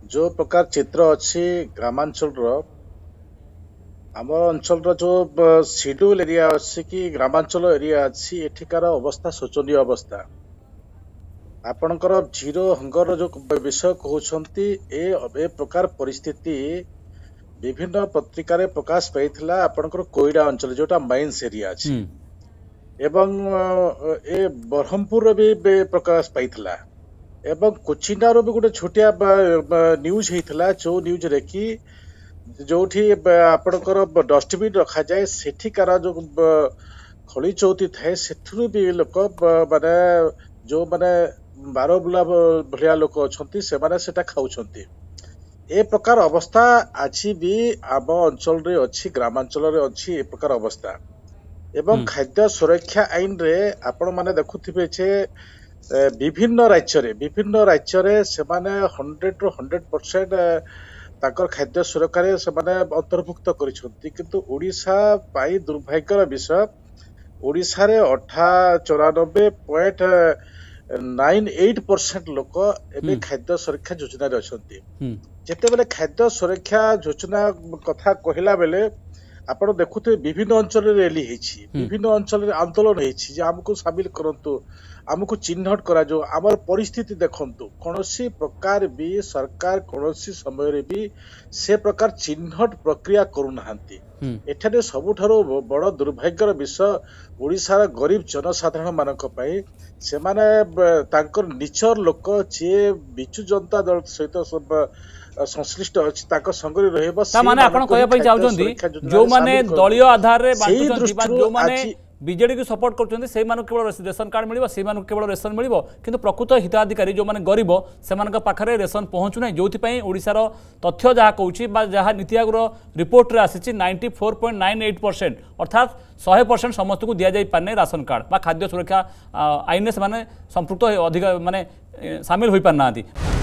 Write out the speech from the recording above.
जो प्रकार चित्र अच्छी ग्रामांचल आम अंचल जो शेड्यूल एरिया अच्छी कि ग्रामांचल एरिया अच्छी एठिकार अवस्था शोचनीय अवस्था आपणकर जीरो हंगर जो विषय कहते ए प्रकार परिस्थिति विभिन्न पत्रिकार प्रकाश पाई आपणकर कोईडा अंचल जोटा माइंस एरिया अच्छी एवं ए ब्रह्मपुर भी प्रकाश पाई एवं कोचिंडार भी गोटे छोटिया न्यूज होता जो न्यूज रे कि जो आपणकर डस्टबिन रखा जाए सेठिकार जो खली चौथी थाए से भी लोक माने जो माने बारबुला भलिया लोक अच्छा से खाऊं ए प्रकार अवस्था आज भी आम अंचल रे अच्छी ग्रामांचल रे अच्छी ए प्रकार अवस्था एवं खाद्य सुरक्षा आईन रे आपण माने देखुथिबे छे विभिन्न राज्य रे सेमाने 100 ରୁ 100% ताकर खाद्य सुरक्षा रे सेमाने अंतर्भुक्त करिसंती किंतु ओडिशा पाई दुर्भाग्यर विषय ओडिशा रे 94.98% लोक एबे खाद्य सुरक्षा योजना रे अछंती जेते बेले खाद्य सुरक्षा योजना कथा कहला बेले आपण देखुते विभिन्न अंचल रैली होती विभिन्न अंचल आंदोलन होती आमको सामिल करंतु आमको चिन्हट करा जो आमर परिस्थिति देखंतु कौनसी प्रकार भी सरकार कौनसी समय रे भी से प्रकार चिन्हट प्रक्रिया करूनाहांती एठारे सबुठारो बड़ दुर्भाग्यर विषय ओडिशार गरीब जनसाधारण मानक पई से माने तांकर निचर लोक जे बिचु जनता दल सहित संश्लिष्ट अछि ताको संगरी रहबो ता माने आपण कहय पई चाहउछंती जो माने दलीय आधार रे बांटुछंती जो माने बीजेडी को सपोर्ट करछंती से मानु केवल रेशन कार्ड मिलिबो से मानु केवल रेशन मिलिबो किंतु प्रकृत हिताधिकारी जो माने गरीब से मानक पाखरे रेशन पहुंचु नै जोथि पई ओडिसा रो तथ्य जहा कहउची बा जहा नीति आयोग रो रिपोर्ट रे आसीची 94.98% अर्थात 100% समस्त को दिया जाई पाने राशन कार्ड बा खाद्य सुरक्षा आईन से माने संपृक्त अधिक माने शामिल होई पारनाती।